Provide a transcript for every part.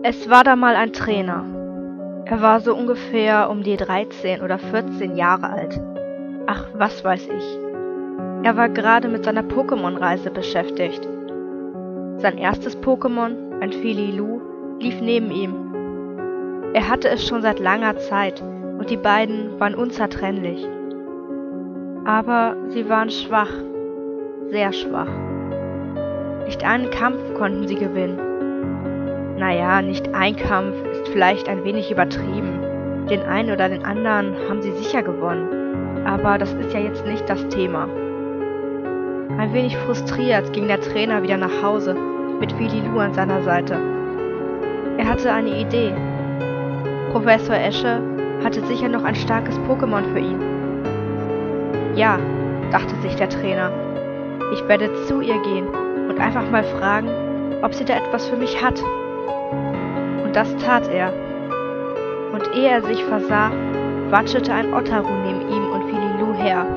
Es war da mal ein Trainer. Er war so ungefähr um die 13 oder 14 Jahre alt. Ach, was weiß ich. Er war gerade mit seiner Pokémon-Reise beschäftigt. Sein erstes Pokémon, ein Phililu, lief neben ihm. Er hatte es schon seit langer Zeit und die beiden waren unzertrennlich. Aber sie waren schwach, sehr schwach. Nicht einen Kampf konnten sie gewinnen. Naja, nicht ein Kampf ist vielleicht ein wenig übertrieben. Den einen oder den anderen haben sie sicher gewonnen. Aber das ist ja jetzt nicht das Thema. Ein wenig frustriert ging der Trainer wieder nach Hause mit Phililu an seiner Seite. Er hatte eine Idee. Professor Esche hatte sicher noch ein starkes Pokémon für ihn. Ja, dachte sich der Trainer, ich werde zu ihr gehen und einfach mal fragen, ob sie da etwas für mich hat. Und das tat er. Und ehe er sich versah, watschelte ein Ottaru neben ihm und Phililu her.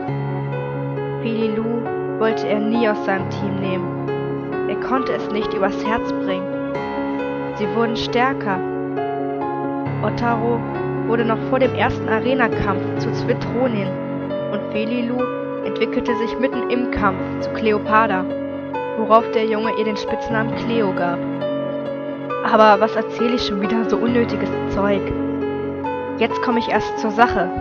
Phililu wollte er nie aus seinem Team nehmen. Er konnte es nicht übers Herz bringen. Sie wurden stärker. Ottaru wurde noch vor dem ersten Arena-Kampf zu Zwitronin und Phililu entwickelte sich mitten im Kampf zu Cleopada, worauf der Junge ihr den Spitznamen Cleo gab. Aber was erzähle ich schon wieder so unnötiges Zeug? Jetzt komme ich erst zur Sache.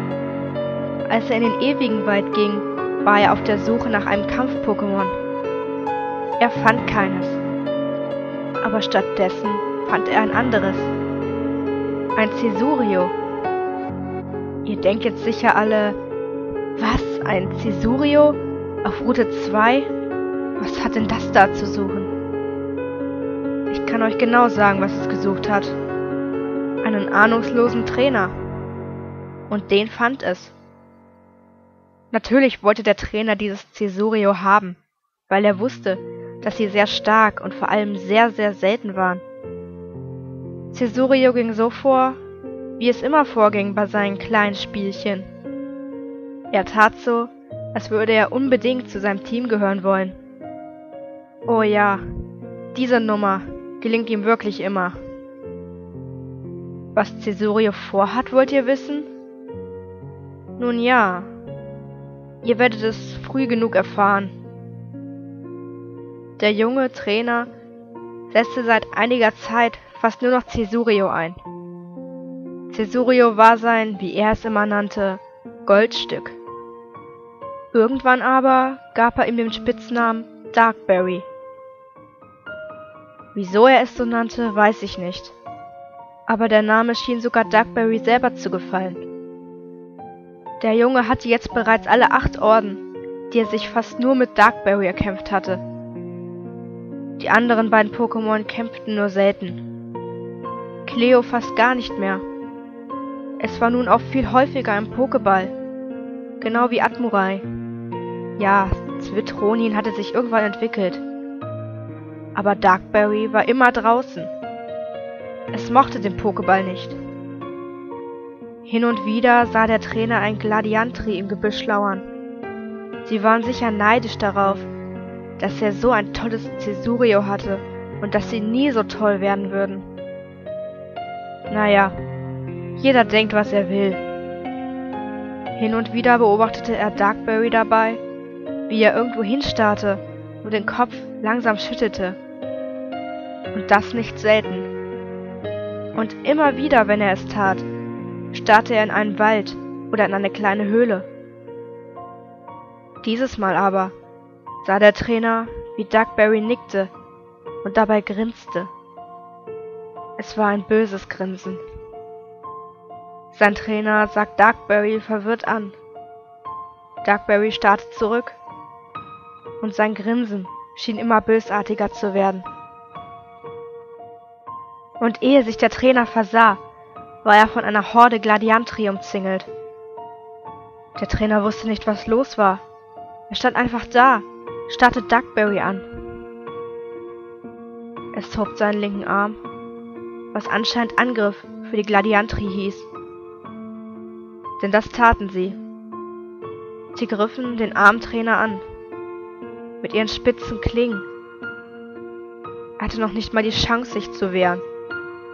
Als er in den ewigen Wald ging, war er auf der Suche nach einem Kampf-Pokémon. Er fand keines. Aber stattdessen fand er ein anderes. Ein Cesurio. Ihr denkt jetzt sicher alle, was, ein Cesurio? Auf Route 2? Was hat denn das da zu suchen? Ich kann euch genau sagen, was es gesucht hat. Einen ahnungslosen Trainer. Und den fand es. Natürlich wollte der Trainer dieses Cesurio haben, weil er wusste, dass sie sehr stark und vor allem sehr, sehr selten waren. Cesurio ging so vor, wie es immer vorging bei seinen kleinen Spielchen. Er tat so, als würde er unbedingt zu seinem Team gehören wollen. Oh ja, diese Nummer gelingt ihm wirklich immer. Was Cesurio vorhat, wollt ihr wissen? Nun ja, ihr werdet es früh genug erfahren. Der junge Trainer setzte seit einiger Zeit fast nur noch Cesurio ein. Cesurio war sein, wie er es immer nannte, Goldstück. Irgendwann aber gab er ihm den Spitznamen Darkberry. Wieso er es so nannte, weiß ich nicht. Aber der Name schien sogar Darkberry selber zu gefallen. Der Junge hatte jetzt bereits alle 8 Orden, die er sich fast nur mit Darkberry erkämpft hatte. Die anderen beiden Pokémon kämpften nur selten. Cleo fast gar nicht mehr. Es war nun auch viel häufiger im Pokéball. Genau wie Admurai. Ja, Zwitronin hatte sich irgendwann entwickelt. Aber Darkberry war immer draußen. Es mochte den Pokéball nicht. Hin und wieder sah der Trainer ein Gladiantri im Gebüsch lauern. Sie waren sicher neidisch darauf, dass er so ein tolles Cesurio hatte und dass sie nie so toll werden würden. Naja, jeder denkt, was er will. Hin und wieder beobachtete er Darkberry dabei, wie er irgendwo hinstarrte und den Kopf langsam schüttelte. Und das nicht selten. Und immer wieder, wenn er es tat, starrte er in einen Wald oder in eine kleine Höhle. Dieses Mal aber sah der Trainer, wie Darkberry nickte und dabei grinste. Es war ein böses Grinsen. Sein Trainer sah Darkberry verwirrt an. Darkberry starrte zurück und sein Grinsen schien immer bösartiger zu werden. Und ehe sich der Trainer versah, war er von einer Horde Gladiantri umzingelt. Der Trainer wusste nicht, was los war. Er stand einfach da, starrte Darkberry an. Es hob seinen linken Arm, was anscheinend Angriff für die Gladiantri hieß. Denn das taten sie. Sie griffen den Armtrainer an, mit ihren spitzen Klingen. Er hatte noch nicht mal die Chance, sich zu wehren.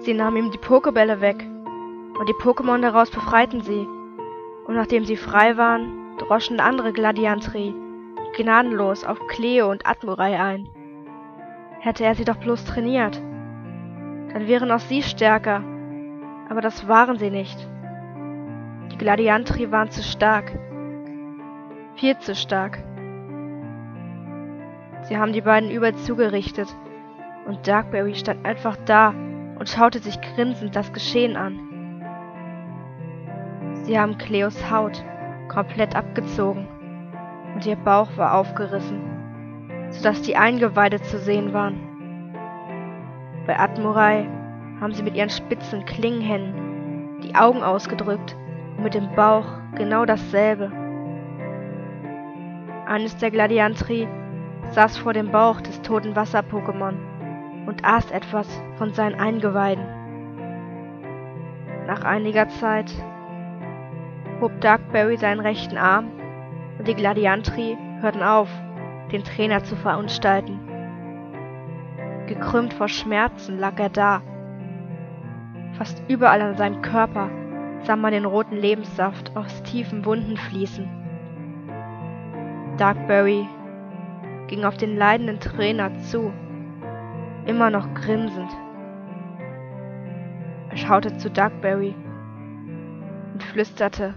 Sie nahmen ihm die Pokebälle weg, und die Pokémon daraus befreiten sie. Und nachdem sie frei waren, droschen andere Gladiantri gnadenlos auf Cleo und Admurai ein. Hätte er sie doch bloß trainiert, dann wären auch sie stärker, aber das waren sie nicht. Die Gladiantri waren zu stark. Viel zu stark. Sie haben die beiden übel zugerichtet, und Darkberry stand einfach da und schaute sich grinsend das Geschehen an. Sie haben Cleos Haut komplett abgezogen, und ihr Bauch war aufgerissen, sodass die Eingeweide zu sehen waren. Bei Admurai haben sie mit ihren spitzen Klingenhänden die Augen ausgedrückt und mit dem Bauch genau dasselbe. Eines der Gladiantri saß vor dem Bauch des toten Wasser-Pokémon und aß etwas von seinen Eingeweiden. Nach einiger Zeit hob Darkberry seinen rechten Arm und die Gladiantri hörten auf, den Trainer zu verunstalten. Gekrümmt vor Schmerzen lag er da. Fast überall an seinem Körper sah man den roten Lebenssaft aus tiefen Wunden fließen. Darkberry ging auf den leidenden Trainer zu, immer noch grinsend. Er schaute zu Darkberry und flüsterte: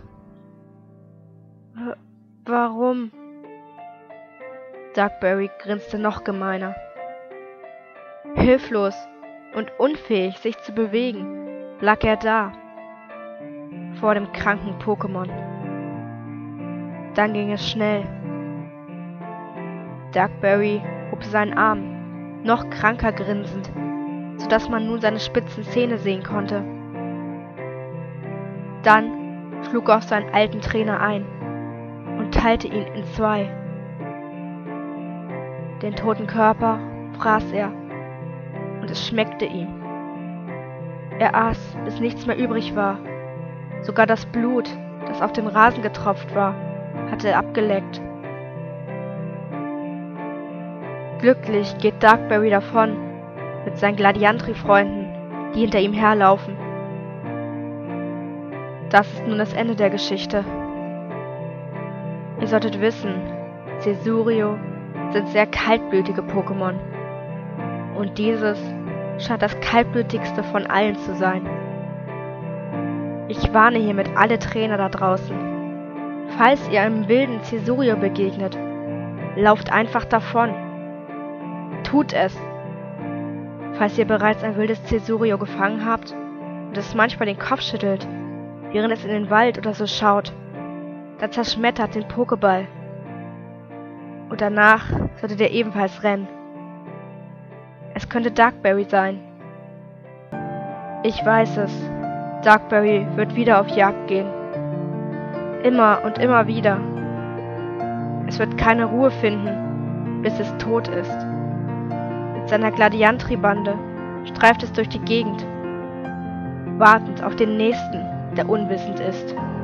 Warum? Darkberry grinste noch gemeiner. Hilflos und unfähig, sich zu bewegen, lag er da, vor dem kranken Pokémon. Dann ging es schnell. Darkberry hob seinen Arm, noch kranker grinsend, sodass man nun seine spitzen Zähne sehen konnte. Dann schlug er auf seinen alten Trainer ein und teilte ihn in zwei. Den toten Körper fraß er, und es schmeckte ihm. Er aß, bis nichts mehr übrig war. Sogar das Blut, das auf den Rasen getropft war, hatte er abgeleckt. Glücklich geht Darkberry davon, mit seinen Gladiantri-Freunden, die hinter ihm herlaufen. Das ist nun das Ende der Geschichte. Ihr solltet wissen, Cesurio sind sehr kaltblütige Pokémon. Und dieses scheint das kaltblütigste von allen zu sein. Ich warne hiermit alle Trainer da draußen. Falls ihr einem wilden Cesurio begegnet, lauft einfach davon. Tut es! Falls ihr bereits ein wildes Cesurio gefangen habt und es manchmal den Kopf schüttelt, während es in den Wald oder so schaut, dann zerschmettert den Pokéball. Und danach solltet ihr ebenfalls rennen. Es könnte Darkberry sein. Ich weiß es. Darkberry wird wieder auf Jagd gehen. Immer und immer wieder. Es wird keine Ruhe finden, bis es tot ist. Mit seiner Gladiantri-Bande streift es durch die Gegend, wartend auf den Nächsten, der unwissend ist.